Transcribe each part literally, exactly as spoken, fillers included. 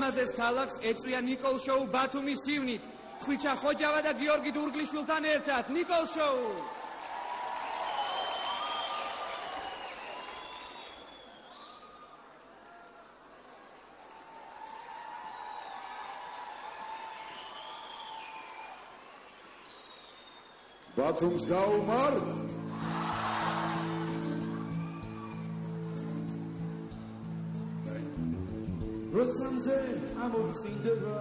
ულამაზეს ქალაქს ეწვია ნიკოლ შოუ ბათუმის სივნით. ხვიჩა ხოჯავა და გიორგი დურგლიშვილთან ერთად. ნიკოლ შოუ. ბათუმს გაუმარ როსამზე ამოვწყინდება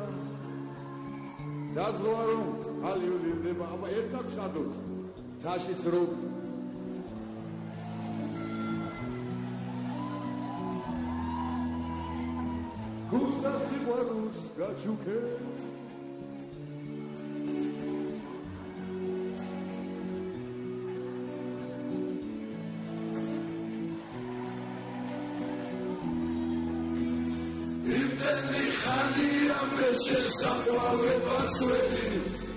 დაზროა რომ ალიულირდება აბა ერთად შადოთ თაშის რომ გუსტას სიყვარულს გაჩუქე შესაყვავე ბასველი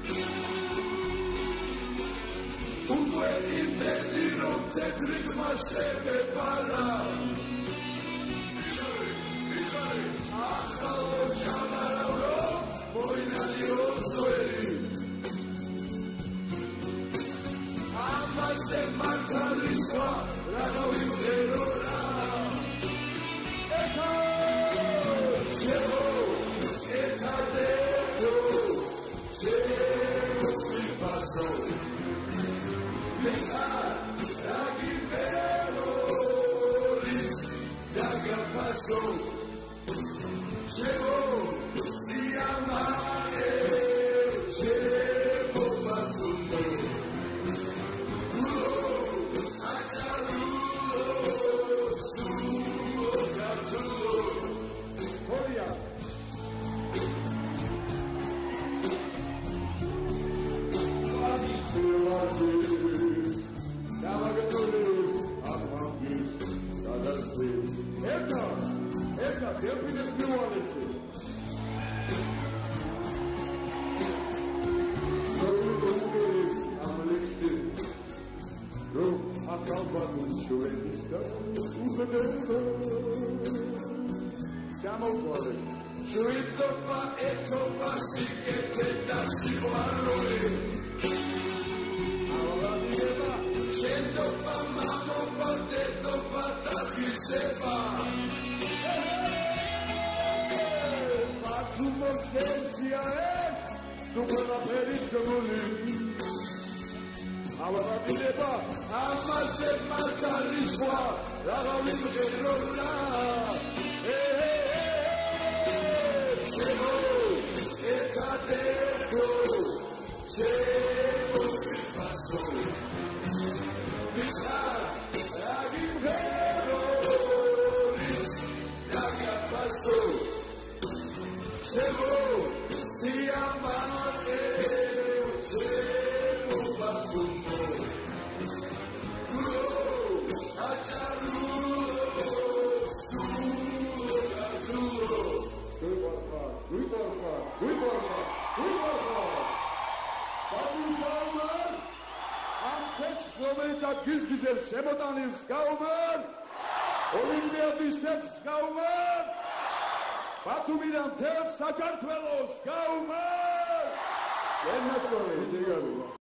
უკვე იმდენი რომ თეთრი ხმა შემეპარა მიხარი ახალო ჩამარავო მოინალიო ზველი ამაზე მართალი სხვა რა გავიმღერო რა ეხა შევო So, chegou, se amare, chegou para tudo. Oh, acharudo, suo catudo. Olha. Eita! Eita, eu fiz esse meu olho assim. Eu não estou feliz, amanheci. Eu acabo de chover, usa dentro. Chama o fora. Churito pa eto pa si que te da si guarrole. Ahora viva, cento pa mamo pa dedo pa tafi sepa. Sensia es tu buena perica moli Ahora dileba amase marcha riswa la gavitu que rola eh eh chego eta dentro chego que pasó mija aguijero ya que pasó chegou, se amareu, chegou para tudo. Oh, acharudo, suo catudo. Fui borfa, fui borfa, fui borfa, fui borfa. Batumis gaumar, am seksს, რომელსაც გიზგიზებს შემოტანის გაუმარ, ოლიმპიადის seksს გაუმარ. ბათუმიდან მთელ საქართველოს გაუმარ! ენაცოლე იდეალურია.